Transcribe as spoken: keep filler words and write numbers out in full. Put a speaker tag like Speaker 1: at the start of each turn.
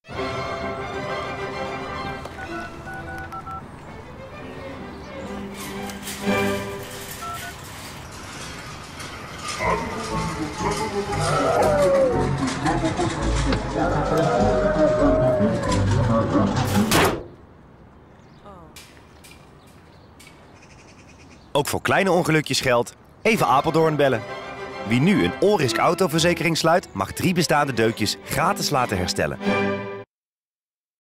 Speaker 1: Ook voor kleine ongelukjes geldt, even Apeldoorn bellen. Wie nu een Allrisk autoverzekering sluit, mag drie bestaande deukjes gratis laten herstellen.